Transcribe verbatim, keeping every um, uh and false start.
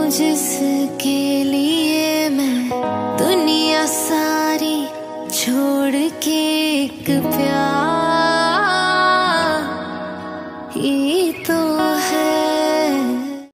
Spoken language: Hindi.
जिसके लिए मैं दुनिया सारी छोड़ के एक प्यार